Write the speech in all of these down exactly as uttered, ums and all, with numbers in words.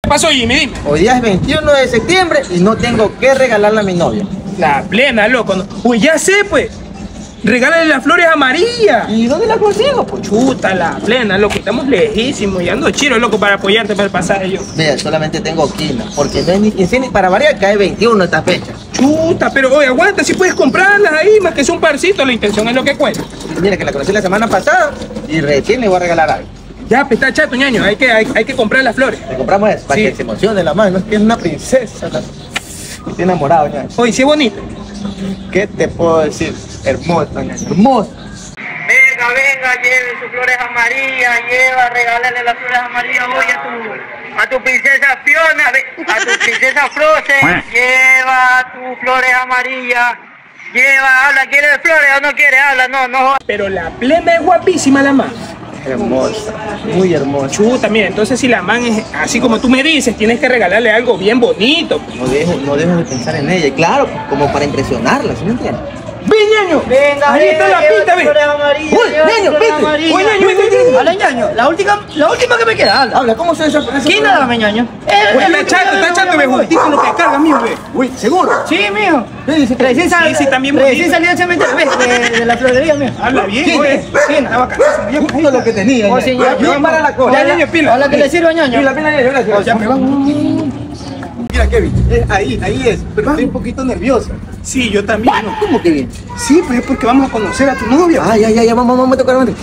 pasó, Jimmy? Dime. Hoy día es veintiuno de septiembre y no tengo que regalarle a mi novia. La plena, loco. ¿No? Pues ya sé, pues. Regálale las flores amarillas. ¿Y dónde las consigo? Pues Chuta, la plena, loco. Estamos lejísimos y ando chiro, loco, para apoyarte para el pasaje yo. mira, solamente tengo quina, porque no es ni quince ni para variar, cae veintiuno esta fecha. Chuta, pero oye, aguanta, si puedes comprarlas ahí, más que es un parcito, la intención es lo que cuesta. Mira que la conocí la semana pasada y recién le voy a regalar algo. Ya, pues está chato, ñaño, hay que, hay, hay que comprar las flores. Le compramos eso, para Sí. que se emocione la mano, es que es una princesa. La... Estoy enamorado, ñaño. Oye, sí es bonito. ¿Qué te puedo decir? Hermosa, ñaño, hermosa. Venga, venga, lleve sus flores amarillas, lleva, regálale las flores amarillas hoy a tu, a tu princesa Fiona, ve, a tu princesa Frozen, lleva tus flores amarillas, lleva, habla, ¿quiere flores o no quiere? Habla, no, no. Pero la plena es guapísima, la man. Hermosa, muy hermosa. Chuta, mira, entonces si la man es así como tú me dices, tienes que regalarle algo bien bonito. No dejes no dejes de pensar en ella, y claro, como para impresionarla, ¿sí me entiendes? ¡Ve, ñaño! Venga, Ahí está la pista, ve. Uy, ñaño, vete. Oye, ñaño, vete, vete. Habla, ñaño, la última, la última que me queda, habla. Habla, ¿cómo se esa esa- ¿Quién nada, me ñaño? Oye, está chato, está chato, ve, justito lo que carga, mío, ve. Uy, ¿seguro? Sí, mijo. Sí, dice que- Recién sal- sí, también Recién bonito. salió del cementerio, ve, de, de la florería, mijo. Habla bien, Sí, oye. sí. Está bacanísimo, ya, Justo lo que tenía. Oh, ñaño. sí, ya, Bien ya, para la cosa. Ya, ñaño, pila. Habla que le sirva, ñaño. Pila, pila, ñaño, gracias. Ya me van. Mira, Kevin, es ahí, ahí es, pero estoy un poquito nerviosa. Sí, yo también. ¿no? ¿Cómo que bien? Sí, pues es porque vamos a conocer a tu novia. Ah, ya, ya, ya, vamos, vamos a tocar, vamos.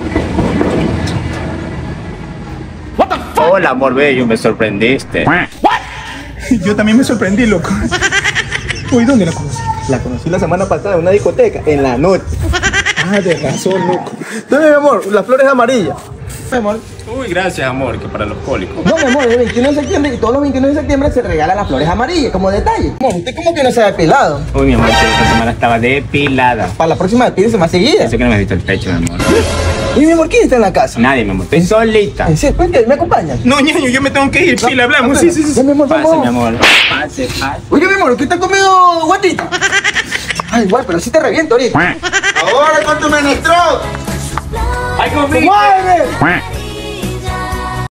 Hola, amor bello, me sorprendiste. Yo también me sorprendí, loco. Uy, ¿dónde la conocí? La conocí la semana pasada en una discoteca, en la noche. Ah, de razón, loco. Dame, mi amor, las flores amarillas. Mi amor. Uy, gracias, amor, que para los cólicos. No, mi amor, el veintiuno de septiembre y todos los veintiuno de septiembre se regalan las flores amarillas como detalle. Amor, ¿usted cómo que no se ha depilado? Uy, mi amor, que esta semana estaba depilada. Para la próxima despídese más seguida. Eso que no me has visto el pecho, mi amor. Y mi amor, ¿quién está en la casa? Nadie, mi amor, estoy solita. ¿En serio? Cuéntame, ¿me acompañan? No, ñaño, yo me tengo que ir. Pila, hablamos. Sí, sí, sí. Ya, mi amor, Pase, vamos. mi amor. Pase, pase. Oye, mi amor, ¿qué está comiendo guatita? Ay, igual, pero sí te reviento ahorita. Ahora con tu menestrón. Ay, conmigo. ¡Mueve!